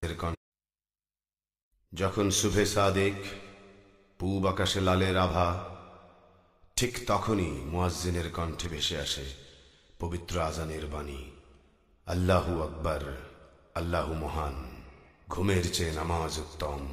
যখন শুভে সাদেক পূব আকাশে লালের আভা, ঠিক তখনই মুয়াজ্জিনের কণ্ঠে ভেসে আসে পবিত্র আজানের বাণী, আল্লাহু আকবার, আল্লাহু মহান, ঘুমের চেয়ে নামাজ উত্তম।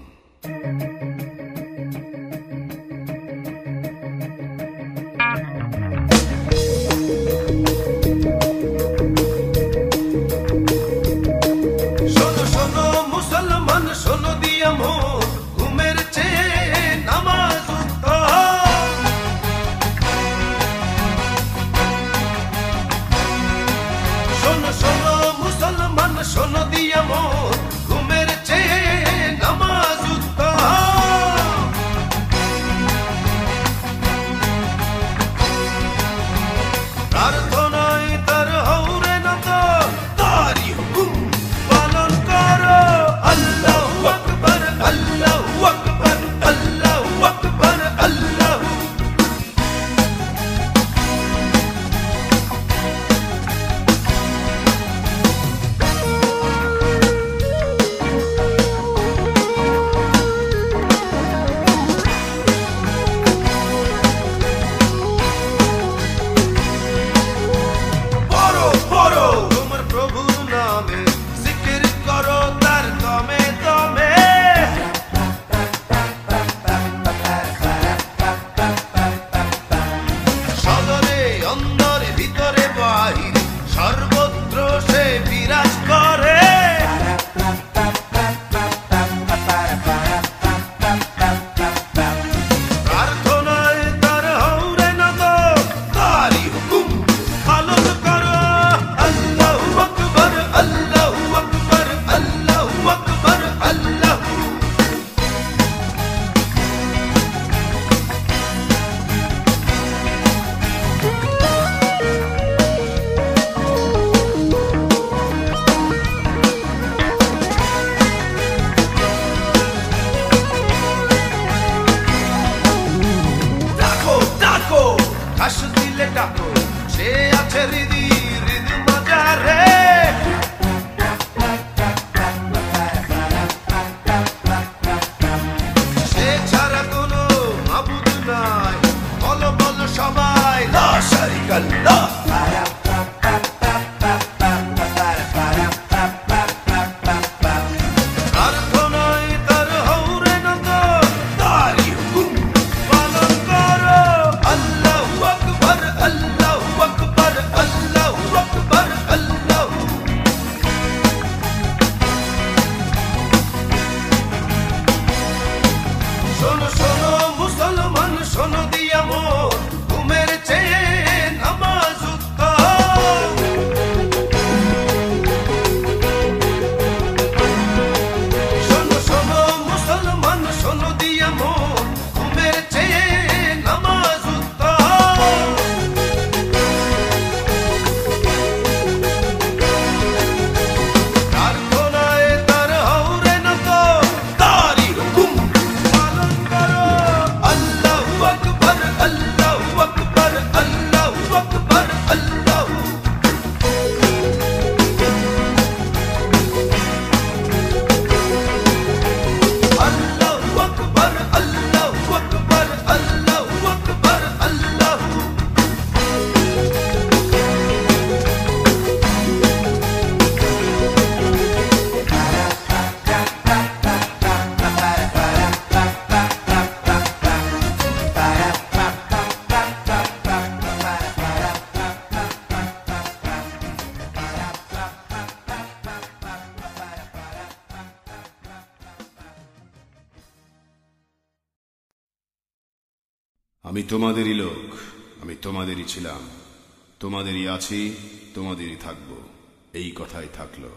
আমি তোমাদেরই লোক, আমি তোমাদেরই ছিলাম, তোমাদেরই আছি, তোমাদেরই থাকবো, এই কথাই থাকলো।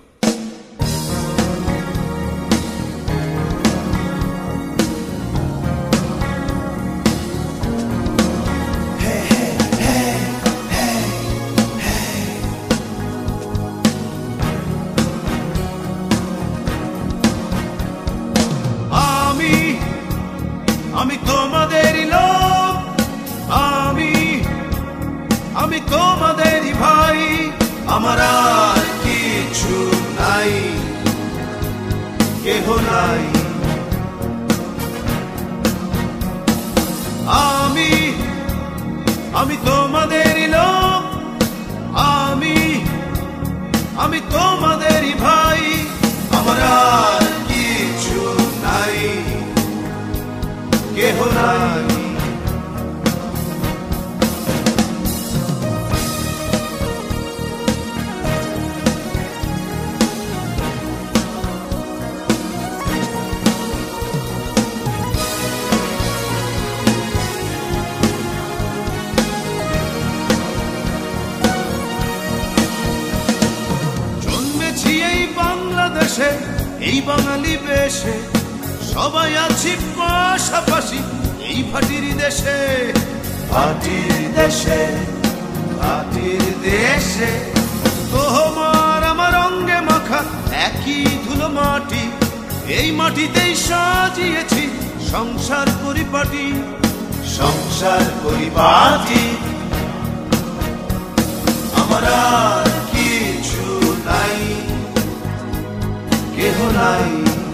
আমি তোমাদেরই লোক, আমি তোমাদেরই ভাই, আমার আর কিছু নাই। কেহ নাই। আমি তোমাদেরই লোক, আমি তোমাদেরই ভাই, আমার আর কিছু নাই, কেহ নাই। এই বাঙালি বেশে সবাই আছি পাশাপাশি, এই ভাটির দেশে, ভাটির দেশে, ভাটির দেশে। তোমার আমার অঙ্গে মাখা একই ধুলো মাটি, এই মাটিতেই সাজিয়েছি সংসার পরিপাটি, সংসার পরিপাটি। আমার আর কিছু নাই, কেহ নাই।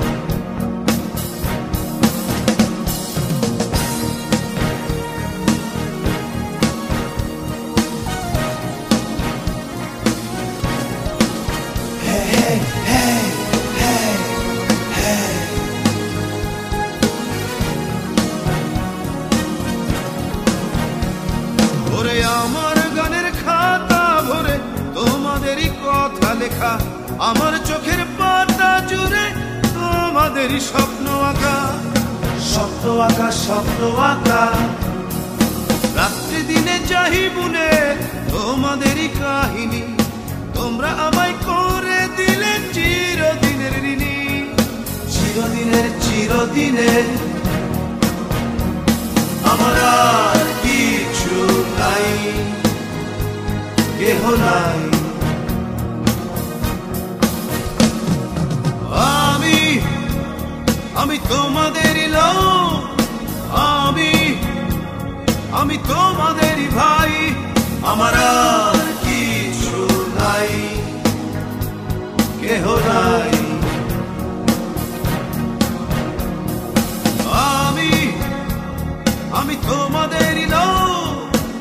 ওরে আমার গানের খাতা ভরে তোমাদেরই কথা লেখা, আমার চোখের পাতা জুড়ে তোমাদেরই স্বপ্ন আঁকা, স্বপ্ন আঁকা, স্বপ্ন আঁকা। রাত্রি দিনে চাহি বুনে তোমাদেরই কাহিনী, তোমরা আমায় করে দিলে চিরদিনের ঋণী, চিরদিনের, চিরদিনের। আমার আর কিছু নাই, কেহ নাই। আমি তোমাদেরই লোক, আমি তোমাদেরই ভাই, আমার আর কিছু নাই, কেহ নাই। আমি তোমাদেরই লোক,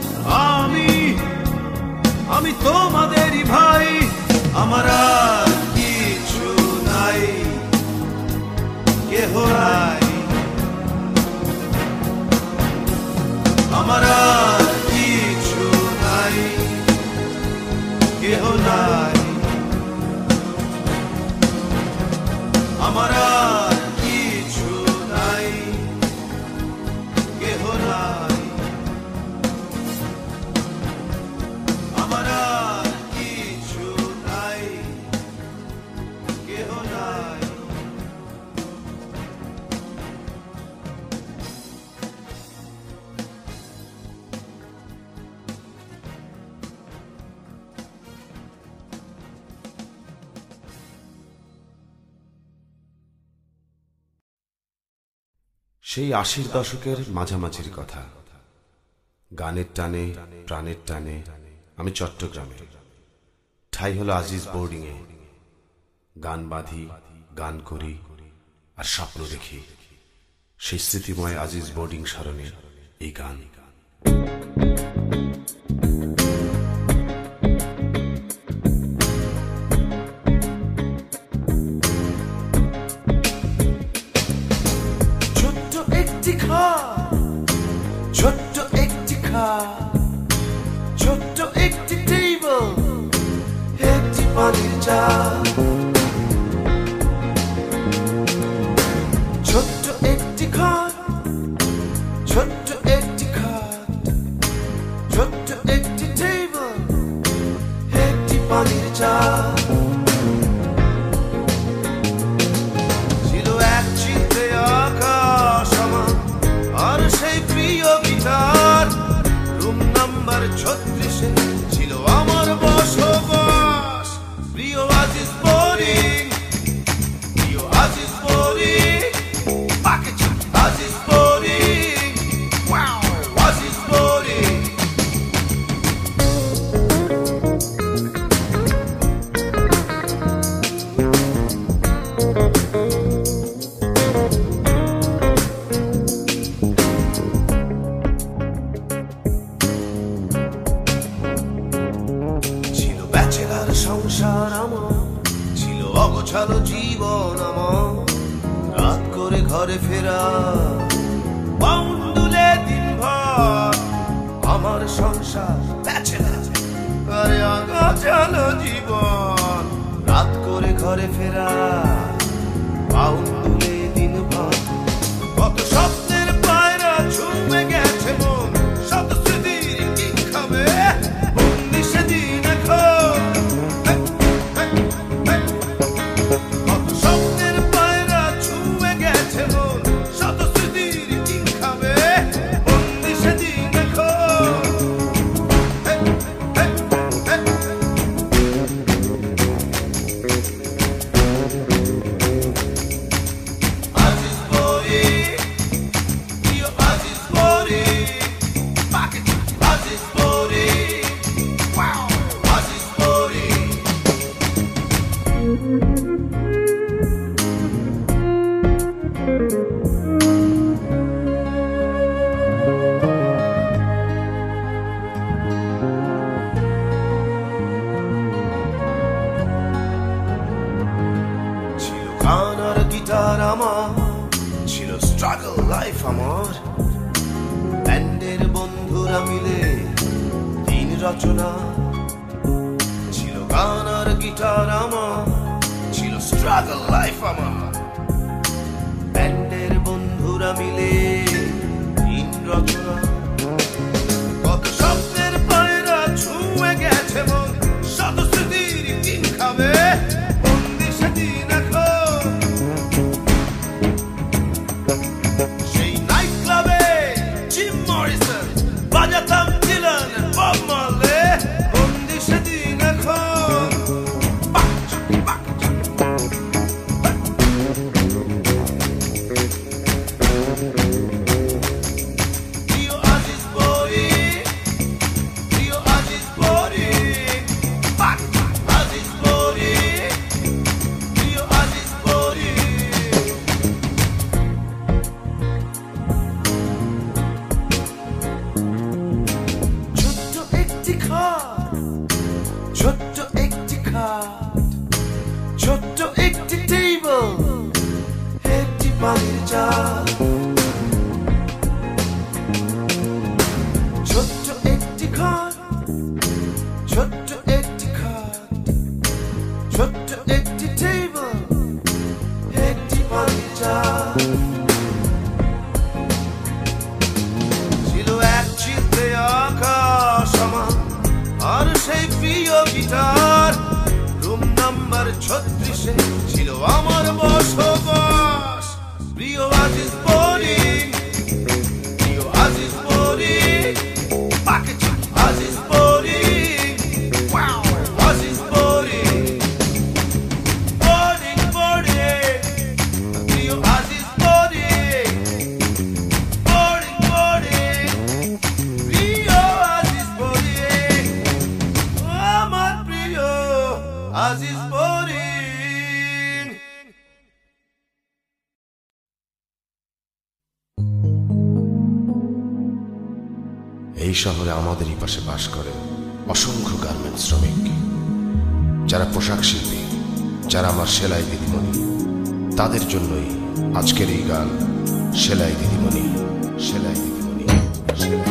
আমি তোমাদেরই ভাই, আমার আর কিছু নাই, কেহ নাই। আমার আর কিছু নাই, কেহ নাই। আমার আর কিছু নাই, কেহ নাই। আমার আর কিছু নাই, কেহ নাই। সেই ৮০ দশকের মাঝামাঝির কথা, গানের টানে, প্রাণের টানে আমি চট্টগ্রামে, ঠাই হলো আজিজ বোর্ডিংয়ে। গান বাঁধি, গান করি আর স্বপ্ন দেখি, সেই স্মৃতিময় আজিজ বোর্ডিং স্মরণে এই গান। ছোট্ট একটি খাট, ছোট্ট একটি টেবিল, একটি পানির জার, ছোট্ট একটি খাট, ছোট্ট একটি খাট, ছোট্ট একটি টেবিল, একটি পানির জার। ছিল এক চিলতে আকাশ আমার, ঘরে ফেরা বাউন্ডুলে দিন ভর আমার সংসার ব্যাচেলার আরে আগা চালো জীবন রাত করে ঘরে ফেরা বাউন্ডুলে দিন ভর কত স্বপ্নের পায়রা ছুঁয়ে গেছে মন শত স্মৃতির কি খাবে বন্দি সেদিন এখন কত স্বপ্নের পায়রা ছুঁয়ে গেছে মন শত স্মৃতির কি খাবে বন্দি সেদিন এখন Aziz Bori, Rio Aziz Bori, Packet Aziz Bori, wow, Aziz Bori. ছিল গান আর গিটার আমার ছিল স্ট্রাগল লাইফ আমার ব্যান্ডের বন্ধুরা মিলে দিন রচনা ছিল গান আর গিটার আমার ছিল স্ট্রাগল লাইফ আমার ব্যান্ডের বন্ধুরা মিলে দিন রচনা কত স্বপ্নের পায়রা ছুঁয়ে গেছে মন শত স্মৃতির দিন খাবে বন্দি সেদিন এখন সেই নাইট ক্লাবে জিম মরিসন বাজাতাম ডিলান বব মারলে বন্দি সেদিন এখন Rio Aziz Bori, Rio Aziz Bori, Aziz Bori, Rio Aziz Bori. ছোট্ট একটি খাট ছোট্ট একটি খাট ছোট্ট একটি টেবিল একটি পানির জার ছোট্ট একটি খাট ছোট্ট একটি খাট ছোট্ট একটি টেবিল একটি পানির জার ছিল এক চিলতে আকাশ আমার আর সেই প্রিয় গিটার রুম নাম্বার 36 ছিল আমার বসবাস প্রিয় আজিজ বরি প্রিয় আজিজ বরি পাকেট আজিজ বরি ওয়াও আজিজ বরি বোর্ডিং বোর্ডিং প্রিয় আজিজ বরি বোর্ডিং বোর্ডিং প্রিয় আজিজ বরি আমার প্রিয় আজিজ বরি এই শহরে আমাদেরই পাশে বাস করে অসংখ্য গার্মেন্টস শ্রমিক, যারা পোশাক শিল্পী, যারা আমার সেলাই দিদিমণি। তাদের জন্যই আজকের এই গান, সেলাই দিদিমণি, সেলাই দিদিমণি, সেলাই।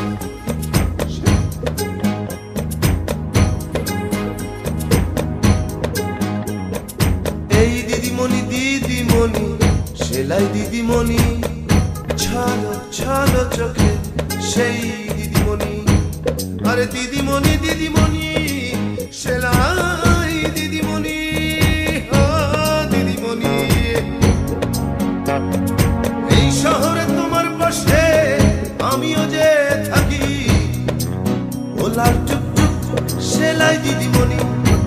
এই দিদিমণি দিদিমণি সেলাই দিদিমণি ছালো ছালো চোখে সেই দিদিমণি আরে দিদিমণি দিদিমণি সেলাই দিদিমণি দিদিমণি এই শহরে তোমার পাশে আমিও যে থাকি ওলার টুকটুক সেলাই দিদিমণি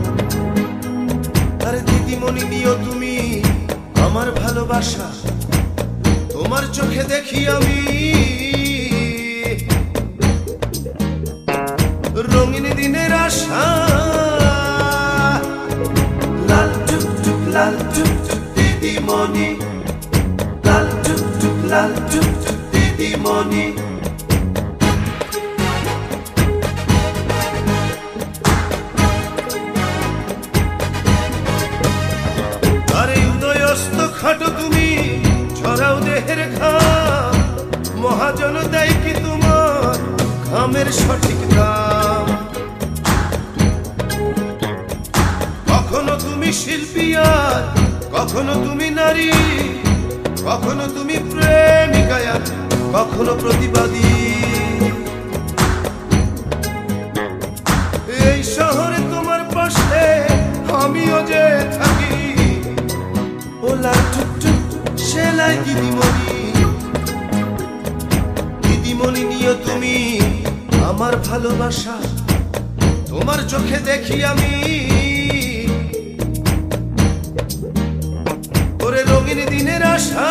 আরে দিদিমণি দিও তুমি আমার ভালোবাসা তোমার চোখে দেখি আমি রঙিন দিনের আশা লাল টুকটুক দিদিমণি লাল টুকটুক দিদিমণি আরে উদয়স্ত খাটো তুমি ঝরাও দেহের ঘাম, মহাজন দেয় কি তোমার ঘামের সঠিক দাম? কখনো তুমি শিল্পী আর কখনো তুমি নারী, কখনো তুমি প্রেমিকা আর কখনো প্রতিবাদী। এই শহরে তোমার পাশে আমিও যে থাকি, ওলা টুকটুক সেলাই দিদিমণি। দিদিমণি নিও তুমি আমার ভালোবাসা, তোমার চোখে দেখি আমি ওরে রঙিন দিনের আশা।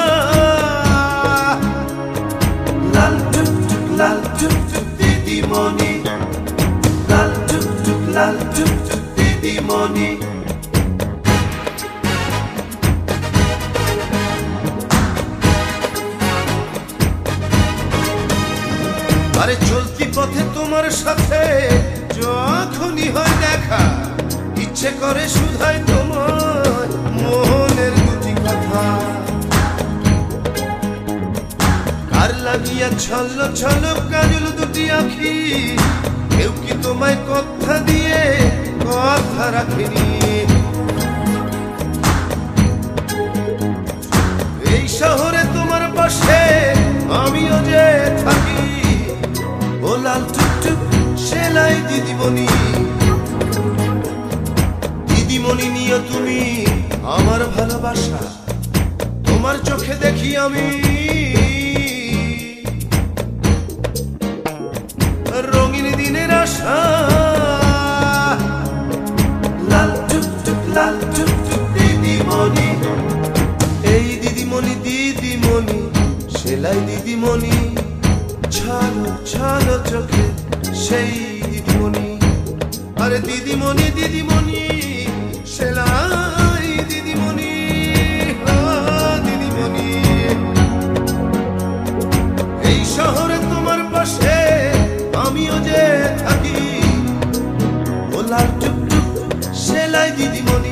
লাল টুকটুক লাল টুকটুক দিদিমণি, লাল টুকটুক লাল টুকটুক দিদিমণি। আরে চলতি পথে তোমার সাথে যখনই হয় দেখা, ইচ্ছে করে শুধাই তোমার মনের দুটি কথা। কার লাগিয়া ছল্ল ছল্ল কাজল দুটি আখি, কেউ কি তোমায় কথা দিয়ে কথা রাখেনি? এই শহরে তোমার পাশে আমিও যে থাকি, ও লাল টুকটুক সেলাই দিদিমণি। দিদিমণি নিও তুমি আমার ভালোবাসা, তোমার চোখে দেখি আমি রঙিন দিনের আশা। লাল টুকটুক লাল টুকটুক দিদিমণি, এই দিদিমণি দিদিমণি সেলাই দিদিমণি। ছালো ছালো চোখে সেই দিদিমণি, আরে দিদিমণি দিদিমণি সেলাই দিদিমণি, দিদিমণি। এই শহরে তোমার পাশে আমিও যে থাকি, ও লাল টুকটুক সেলাই দিদিমণি।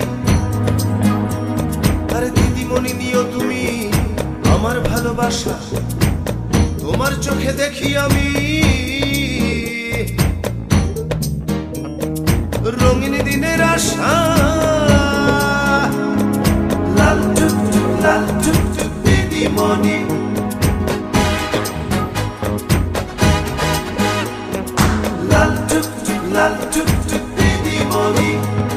আরে দিদিমণি নিও তুমি আমার ভালোবাসা, তোমার চোখে দেখি আমি রঙিন দিনের আশা। লাল টুকটুক লাল টুকটুক দিদিমণি, লাল টুকটুক লাল টুকটুক দিদিমণি।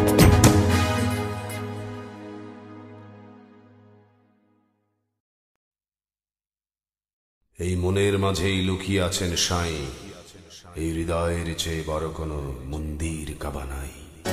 এই মনের মাঝেই লুকিয়ে আছেন সাঁই, এই হৃদয়ের চেয়ে বড় কোনো মন্দির কাবা নাই।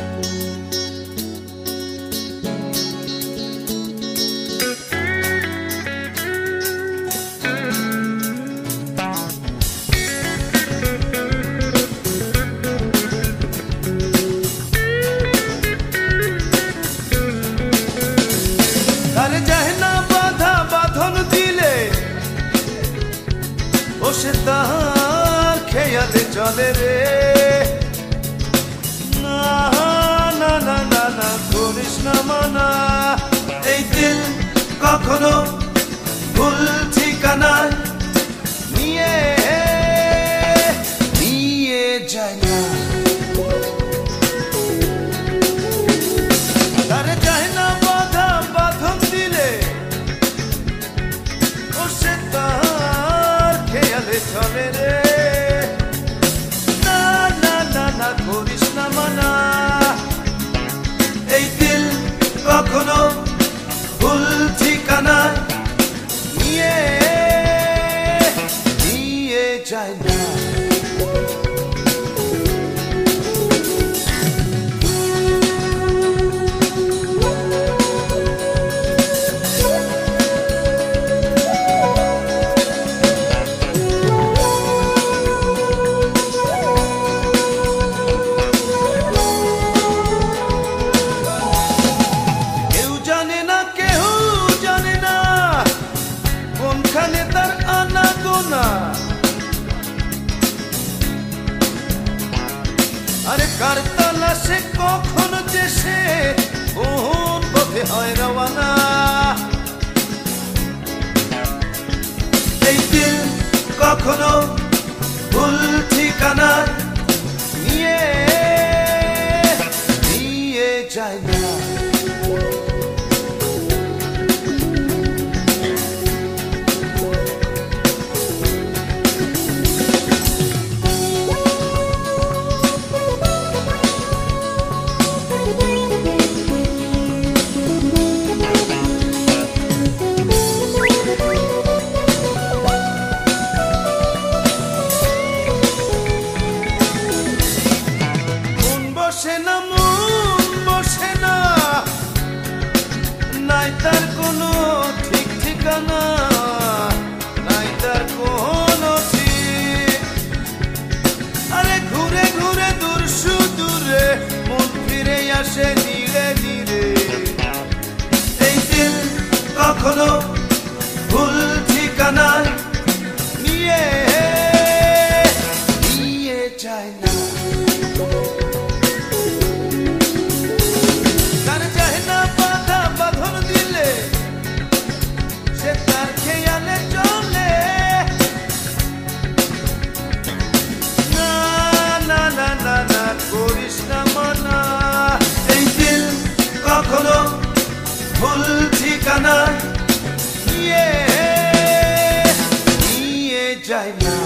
আরে যায় না বাধা বাঁধন দিলে, ও সে তার খেয়ালে চলে রে। না না না না না করিস না মানা, এই দিল কখনো ভুল ঠিকানা নিয়ে নিয়ে যায় না। আরে যায় না বাধা বাঁধন দিলে, ও সে তার খেয়ালে চলে রে। না না না না করিস না মানা, এই দিল কখনো ভুল ঠিকানা নিয়ে নিয়ে যায় না। আরে কার তালাশে কখন যে সে কোন পথে হয় রওয়ানা। ঠিকানা, নাই তার কোনো ঠিক। আরে ঘুরে ঘুরে দূর সুদূরে মন ফিরে আসে ধীরে ধীরে। এই দিল কখনো ভুল ঠিকানায় নিয়ে যায় না। তার চাহে না বাধা বাঁধন দিলে, সে তার খেয়ালে চলে। না না না না না করিস না মানা, এই দিল কখনো ভুল ঠিকানা নিয়ে যায় না।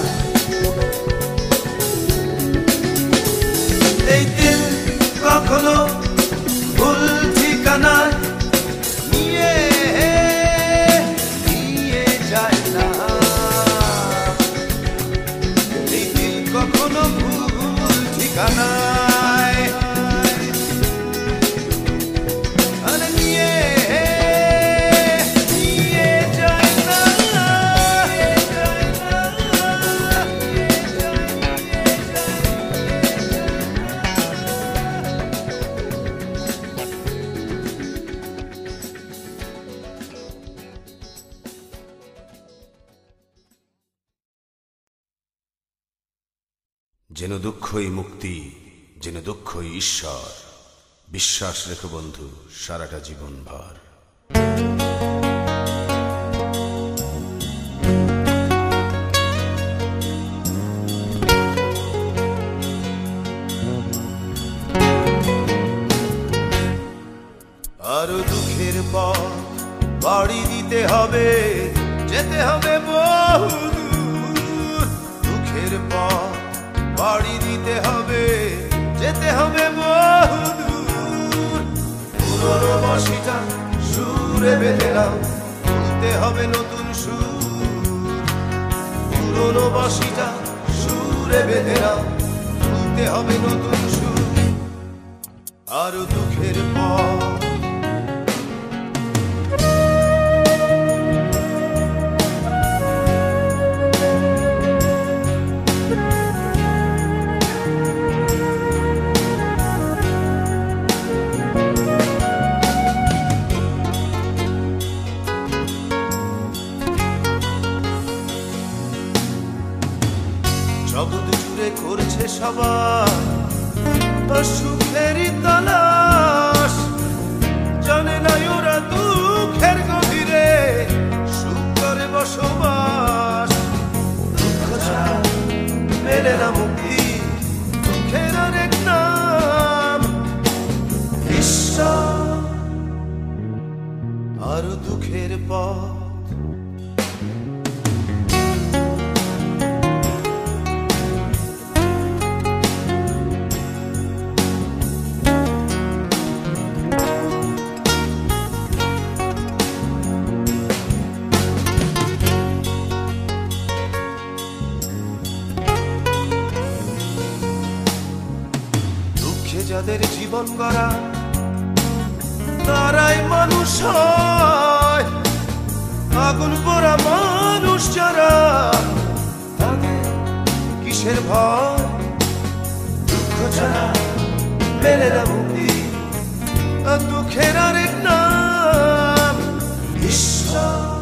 এই দিল কখনো ভুল ঠিকানা নিয়ে যায় না। এই দিল কখনো ভুল ঠিকানায় নিয়ে যায় না। যেন দুঃখই মুক্তি, যেন দুঃখই ঈশ্বর, বিশ্বাস রেখো বন্ধু সারাটা জীবন ভর। আরো দুঃখের পথ বাড়ি দিতে হবে, যেতে হবে বহুদূর। দুঃখের পথ বাড়ি দিতে হবে, যেতে হবে বহুদূর। পুরনো বাঁশিটা সুরে বেঁধে নাও, তুলতে হবে নতুন সুর। পুরনো বাঁশিটা সুরে বেঁধে নাও, তুলতে হবে নতুন সুর। আরো দুঃখের পথ জগৎ জুড়ে করছে সবাই সুখেরই তালাশ, জানে না ওরা দুঃখের গভীরে সুখ করে বসবাস। দুঃখ ছাড়া মেলে না মুক্তি, দুঃখের আরেক নাম ঈশ্বর। আরো দুঃখের পথ যাদের জীবন গড়া তারাই মানুষ হয়। আগুন পোড়া মানুষ যারা, তাদের কিসের ভয়? দুঃখ ছাড়া মেলে না মুক্তি, দুঃখের আরেক নাম ঈশ্বর।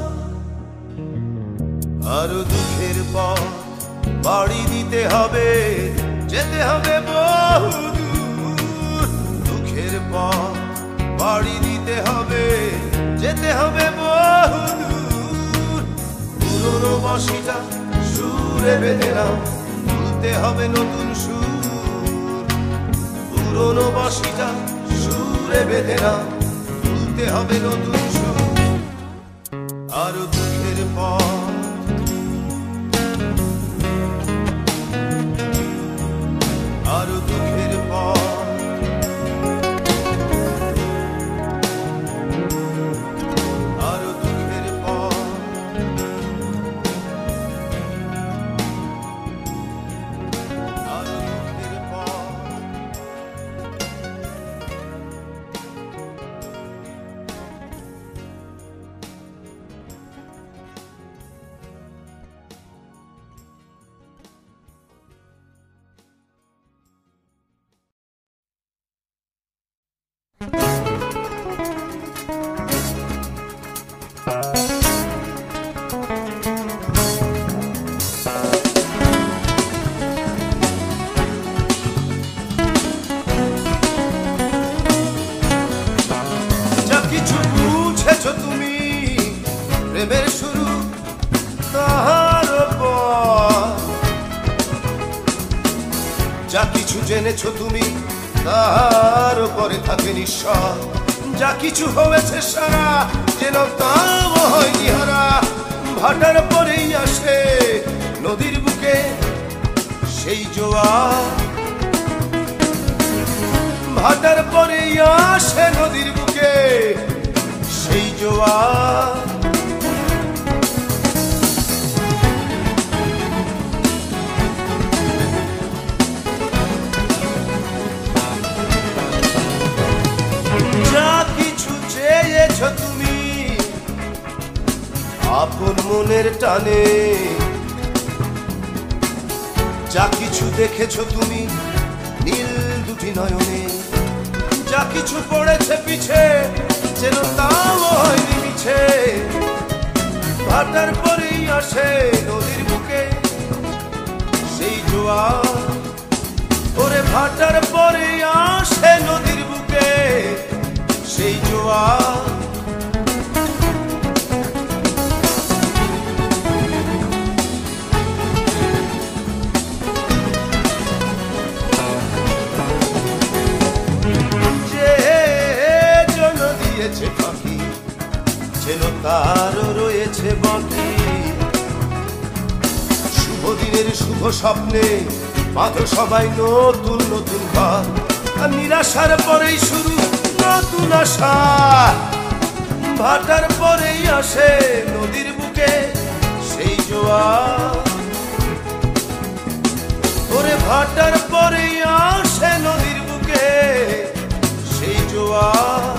আরো দুঃখের পথ বাড়ি দিতে হবে, যেতে হবে বহুদূর। দুঃখের পথ বাড়ি দিতে হবে, যেতে হবে বহুদূর। পুরনো বাঁশিটা সুরে বেঁধে নাও, তুলতে হবে নতুন সুর। পুরনো বাঁশিটা সুরে বেঁধে নাও, তুলতে হবে নতুন সুর। আরো দুঃখের পথ আরো দুঃখের পথ আরো দুঃখের পথ আরো দুঃখের পথ। প্রেমের শুরু তাহার পর। যা কিছু জেনেছো তুমি তার উপরে থাকে নিঃস্বর। যা কিছু হয়েছে সারা যেন তাও হয়নি হারা। ভাটার পরেই আসে নদীর বুকে সেই জোয়ার। ভাটার পরেই আসে নদীর বুকে সেই জোয়ার। যা কিছু চেয়েছ তুমি আপন মনের টানে, যা কিছু দেখেছো তুমি নীল দুটি নয়নে, যা কিছু পড়েছে পিছে যেন তাও হয়নি মিছে। ভাটার পরেই আসে নদীর বুকে সেই জোয়ার। ওরে ভাটার পরেই আসে নদীর বুকে সেই জোয়ার। পাখি যেন তারও রয়েছে বাকি। শুভ দিনের শুভ স্বপ্নে বাঁধো সবাই নতুন নতুন ঘর। আর নিরাশার পরেই শুরু নতুন আশা। ভাটার পরেই আসে নদীর বুকে সেই জোয়ার। ওরে ভাটার পরেই আসে নদীর বুকে সেই জোয়ার।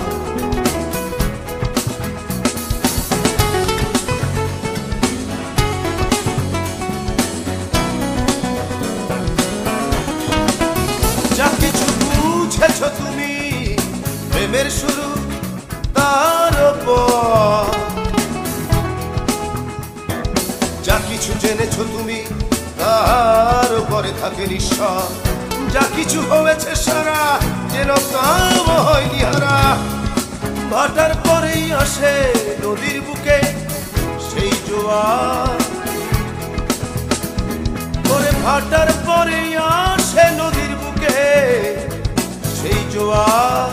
যা কিছু বুঝেছো তুমি প্রেমের শুরু তার উপর। যা কিছু জেনেছো তুমি তার উপরে থাকে নিঃস্বর। যা কিছু হয়েছে সারা যেন তাও হয়নি হারা। ভাটার পরেই আসে নদীর বুকে সেই জোয়ার। ওরে ভাটার পরেই আসে নদীর বুকে সেই জোয়ার।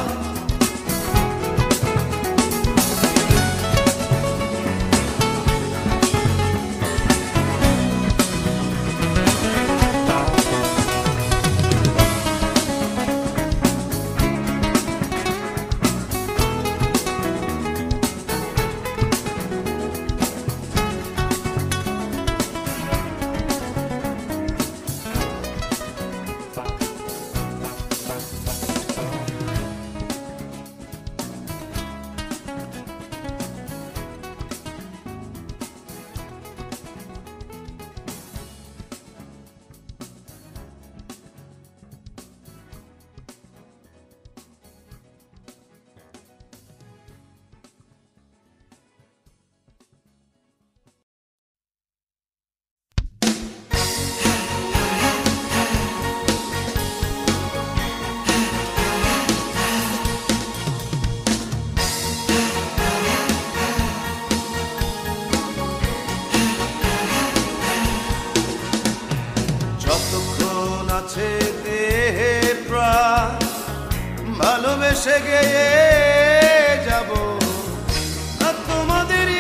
ভালোবেসে গেয়ে যাব তোমাদেরই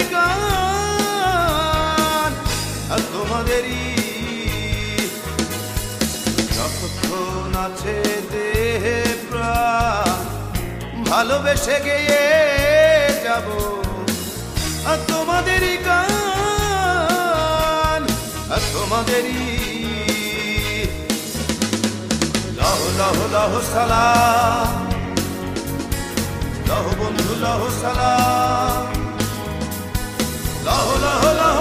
গান। তোমাদেরই যতক্ষণ আছে দেহে প্রাণ। ভালোবেসে গেয়ে যাব তোমাদেরই গান। তোমাদেরই লাহ লাহ লাহ সালাম। লাহ বন্ধু লাহ সালাম। লাহ লাহ লাহ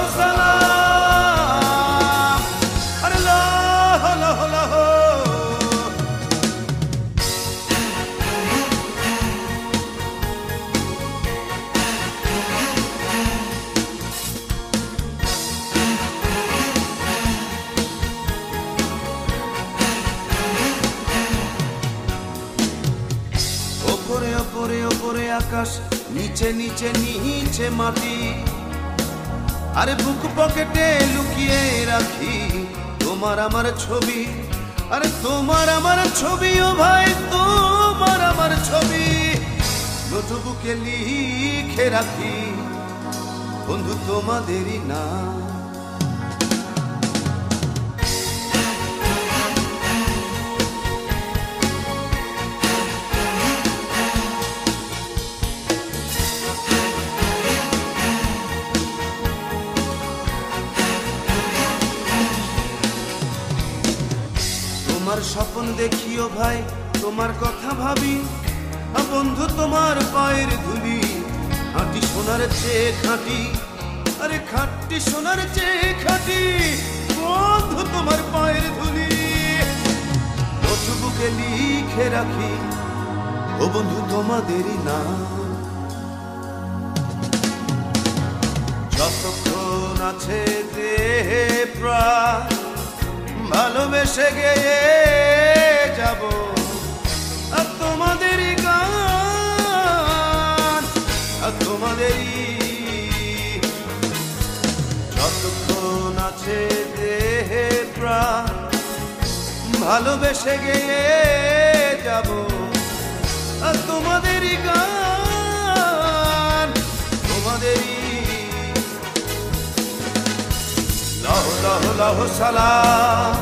সালাম। আরে লাহ লাহ লাহ। ওপরে ওপরে ওপরে আকাশ, নিচে নিচে নিচে মাটি। আরে বুক পকেটে লুকিয়ে রাখি তোমার আমার ছবি, আরে তোমার আমার ছবি ও ভাই তোমার আমার ছবি, নোটবুকে লিখে রাখি বন্ধু তোমাদেরই না। তোমার স্বপ্ন দেখিও ভাই তোমার কথা ভাবি, বন্ধু তোমার পায়ের ধুলি খাঁটি সোনার চেয়ে খাঁটি, আরে খাঁটি সোনার চেয়ে খাঁটি বন্ধু তোমার পায়ের ধুলি, নোটবুকে লিখে রাখি ও বন্ধু তোমাদেরই না। যতক্ষণ আছে দেহে প্রাণ ভালোবেসে গিয়ে যাব আর তোমাদেরই গান, আর তোমাদেরই যতক্ষণ আছে দেহে প্রাণ ভালোবেসে গিয়ে যাব আর তোমাদেরই গান, তোমাদেরই লাহ লাহ লাহ সালাম,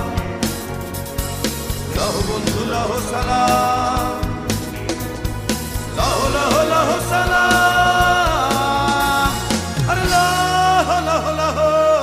লাহ বন্ধু লাহ সালাম, লাহ লাহ লাহ সালাম, আরে লাহ লাহ লাহ।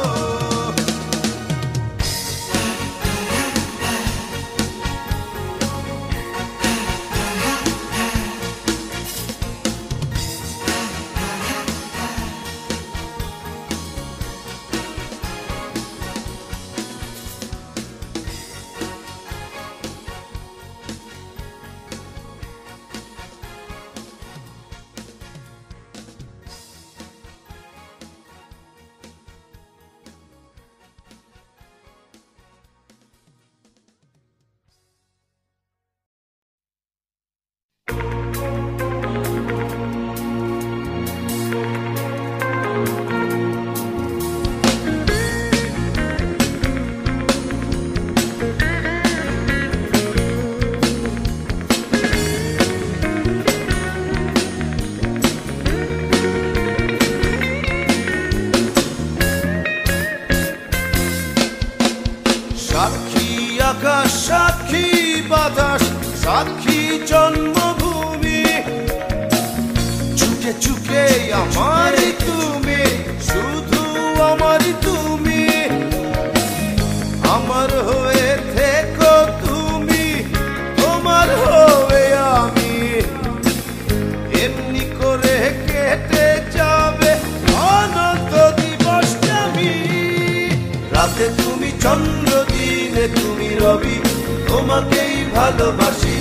আকাশ সাক্ষী বাতাস সাক্ষী জন্মভূমি, চুকে চুকে আমারই তুমি, শুধু আমারই তুমি, আমার হয়ে থেকো তুমি, তোমার হয়ে আমি, এমনি করে কেটে যাবে অনন্ত দিবসটা আমি। রাতে তুমি চন্দ্র, দিনে তুমি রবি, তোমাকেই ভালোবাসি।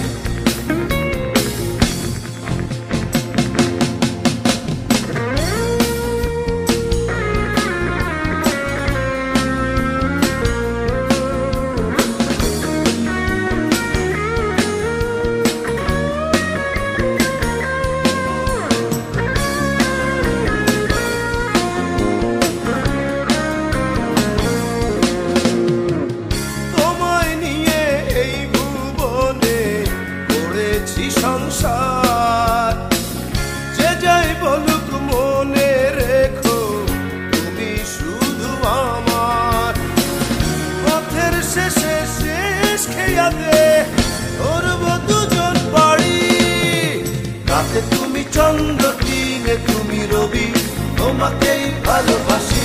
সংসার যে যাই বলুক মনে রেখো তুমি শুধু আমার, পথের শেষে শেষ খেয়াতে ধরব দুজন বাড়ি। রাতে তুমি চন্দ্র, দিনে তুমি রবি, তোমাকেই ভালোবাসি।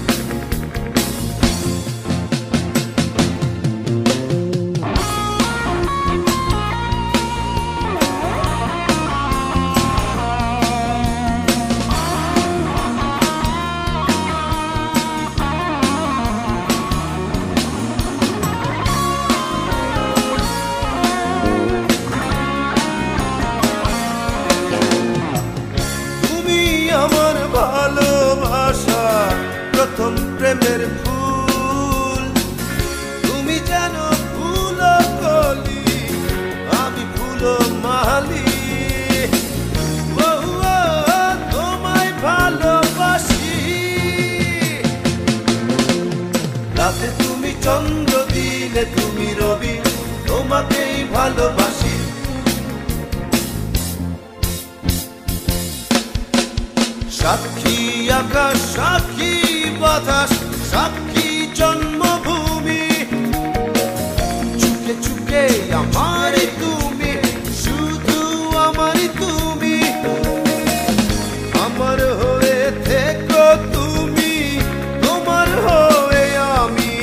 আমার ভালোবাসা প্রথম প্রেমের ফুল, তুমি যেন ফুল কলি আমি ফুল মালি, তোমায় ভালোবাসি। চন্দ্র দিলে তুমি রবি, তোমাকেই ভালোবাসি। সাক্ষী আকাশ, সাক্ষী বাতাস, সাক্ষী জন্মভূমি, চুকে চুকে আমারই তুমি, শুধু আমারই তুমি। আমার হয়ে থেকো তুমি, তোমার হয়ে আমি,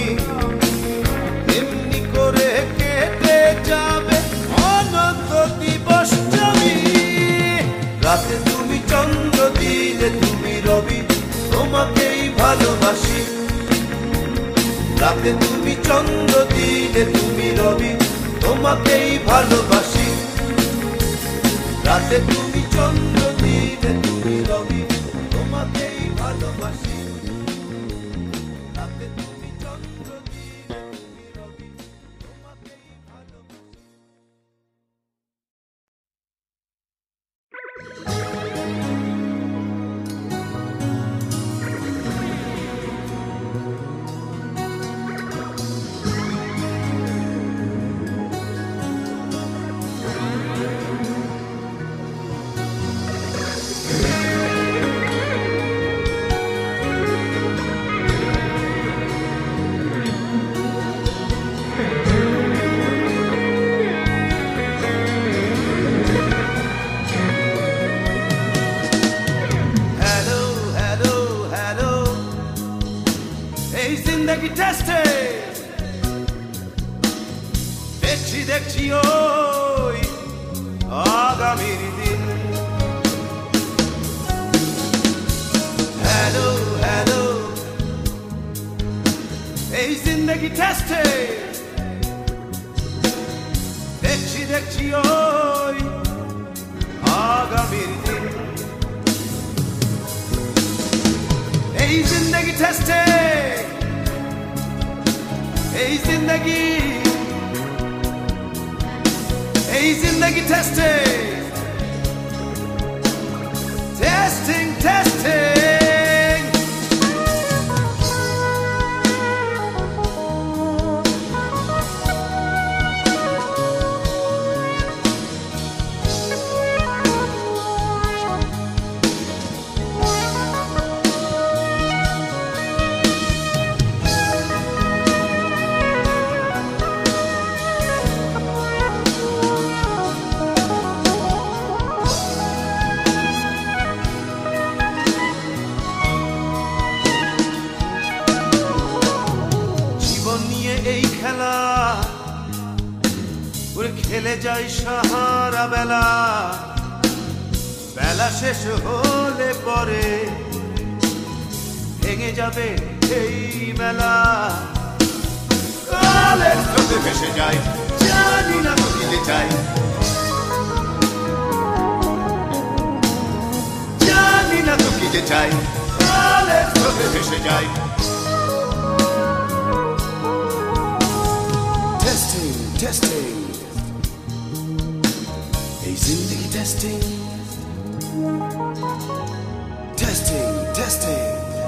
এমনি করে কেটে যাবে অনন্ত দিবস যাবি। রাতে তুমি চন্দ্র দিলে তুমি রবি, তোমাকেই ভালোবাসি। রাতে তুমি চন্দ্র দিলে তুমি রবি, তোমাকেই ভালোবাসি। রাতে তুমি চন্দ্র দিলে তুমি রবি, তোমাকেই ভালোবাসি। রাতে তুমি চন্দ্র দিলে তুমি রবি, তোমাকেই ভালোবাসি। জিন্দগি টেস্টে দেখছি দেখছি ওই আগামীর দিন। হ্যালো হ্যালো, এই জিন্দগি টেস্টে দেখছি দেখছি ওই আগামীর দিন। এই জিন্দগি টেস্টে, এই জিন্দগি, এই জিন্দগি টেস্টে, টেস্টিং টেস্টিং। খেলে যাই সাহারা বেলা, বেলা শেষ হলে পরে ভেঙে যাবে এই মেলা। কালের স্রোতে ভেসে যাই, জানি না তো দিতে চাই, জানি না তো দিতে চাই। কালের স্রোতে ভেসে যাই। টেস্টিং টেস্টিং, এই জিন্দগি টেস্টিং, টেস্টিং টেস্টিং।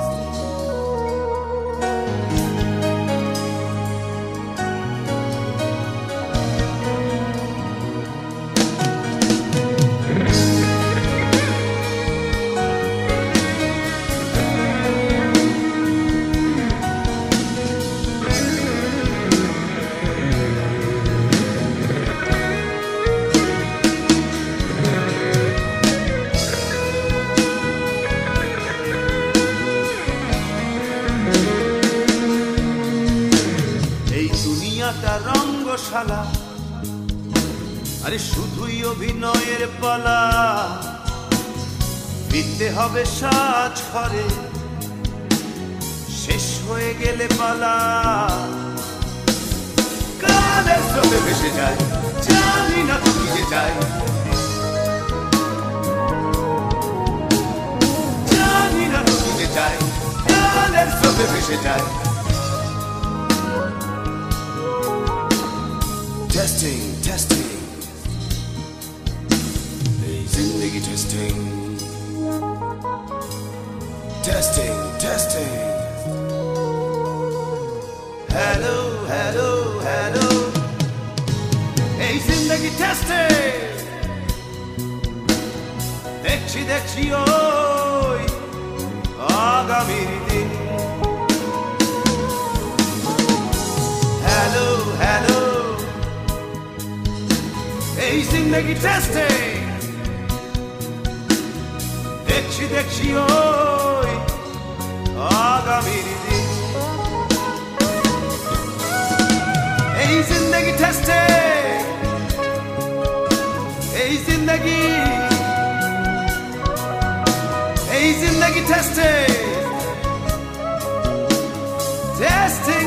রঙ্গশালা, আরে শুধুই অভিনয়ের পালা, ফিরতে হবে সাজ ঘরে, শেষ হয়ে গেলে পালা। কালের স্রোতে ভেসে যায়, জানি না তো কি যায়, জানি না তো কি যায়। কালের স্রোতে ভেসে যায়। Testing, testing, hey zindagi testing, testing, testing. Hello. টেস্টে দেখছি দেখছি ওই আগামীর দিন হ্যালো হ্যালো এই জিন্দেগি টেস্টে দেখছি দেখছি ওই আগামীর দিন এই জিন্দেগি টেস্টে এই জিন্দেগি টেস্টে টেস্টে